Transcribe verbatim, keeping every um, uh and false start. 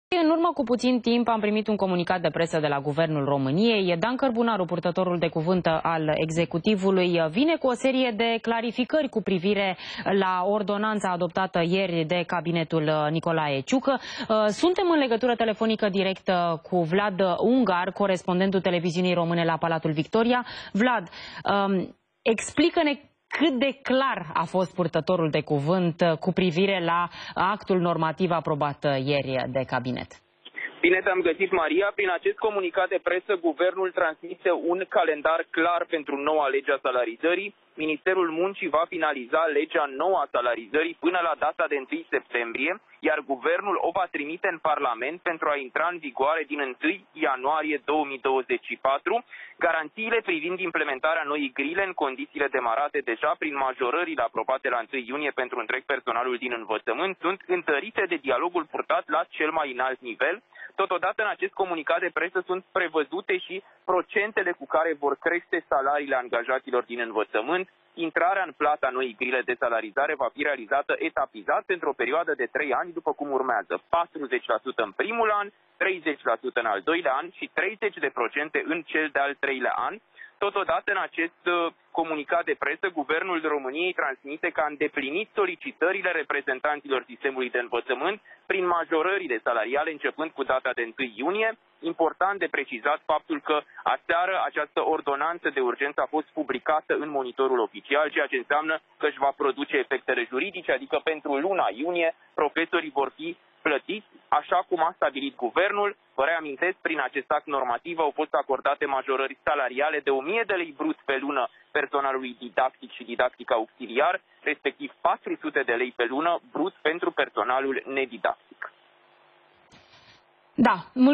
În urmă cu puțin timp am primit un comunicat de presă de la Guvernul României. Dan Cărbunaru, purtătorul de cuvânt al executivului, vine cu o serie de clarificări cu privire la ordonanța adoptată ieri de cabinetul Nicolae Ciucă. Suntem în legătură telefonică directă cu Vlad Ungar, corespondentul televiziunii române la Palatul Victoria. Vlad, explică-ne cât de clar a fost purtătorul de cuvânt cu privire la actul normativ aprobat ieri de cabinet. Bine te-am găsit, Maria. Prin acest comunicat de presă, Guvernul transmite un calendar clar pentru noua lege a salarizării. Ministerul Muncii va finaliza legea nouă a salarizării până la data de întâi septembrie, iar Guvernul o va trimite în Parlament pentru a intra în vigoare din întâi ianuarie două mii douăzeci și patru. Garanțiile privind implementarea noii grile în condițiile demarate deja prin majorările aprobate la întâi iunie pentru întreg personalul din învățământ sunt întărite de dialogul purtat la cel mai înalt nivel. Totodată, în acest comunicat de presă sunt prevăzute și procentele cu care vor crește salariile angajaților din învățământ. Intrarea în plata noii grile de salarizare va fi realizată etapizat pentru o perioadă de trei ani, după cum urmează: patruzeci la sută în primul an, treizeci la sută în al doilea an și treizeci la sută în cel de-al treilea an. Totodată, în acest comunicat de presă, Guvernul României transmite că a îndeplinit solicitările reprezentanților sistemului de învățământ prin majorările salariale începând cu data de întâi iunie. Important de precizat faptul că aseară această ordonanță de urgență a fost publicată în monitorul oficial, ceea ce înseamnă că își va produce efectele juridice, adică pentru luna iunie profesorii vor fi plătiți așa cum a stabilit Guvernul. Vă reamintesc, prin acest act normativ au fost acordate majorări salariale de o mie de lei brut pe lună personalului didactic și didactic auxiliar, respectiv patru sute de lei pe lună brut pentru personalul nedidactic. Da.